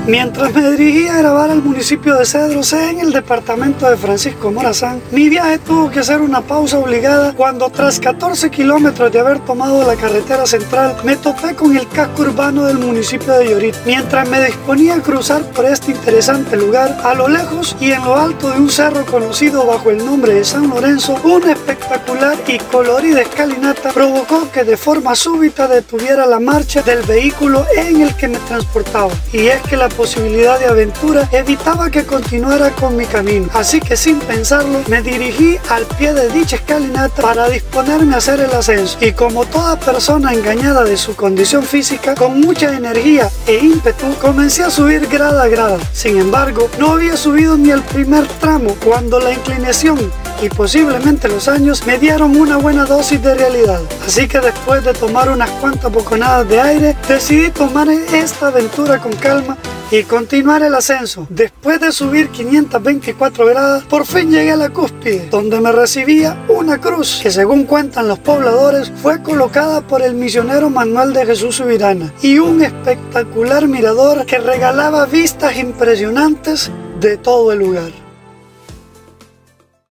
Mientras me dirigía a grabar al municipio de Cedro C, en el departamento de Francisco Morazán, mi viaje tuvo que hacer una pausa obligada cuando, tras 14 kilómetros de haber tomado la carretera central, me topé con el casco urbano del municipio de Yorit. Mientras me disponía a cruzar por este interesante lugar, a lo lejos y en lo alto de un cerro conocido bajo el nombre de San Lorenzo, una espectacular y colorida escalinata provocó que de forma súbita detuviera la marcha del vehículo en el que me transportaba. Y es que la posibilidad de aventura evitaba que continuara con mi camino, así que sin pensarlo me dirigí al pie de dicha escalinata para disponerme a hacer el ascenso. Y como toda persona engañada de su condición física, con mucha energía e ímpetu comencé a subir grada a grada. Sin embargo, no había subido ni el primer tramo cuando la inclinación y posiblemente los años me dieron una buena dosis de realidad. Así que después de tomar unas cuantas boconadas de aire, decidí tomar esta aventura con calma y continuar el ascenso. Después de subir 524 gradas, por fin llegué a la cúspide, donde me recibía una cruz que, según cuentan los pobladores, fue colocada por el misionero Manuel de Jesús Subirana, y un espectacular mirador que regalaba vistas impresionantes de todo el lugar.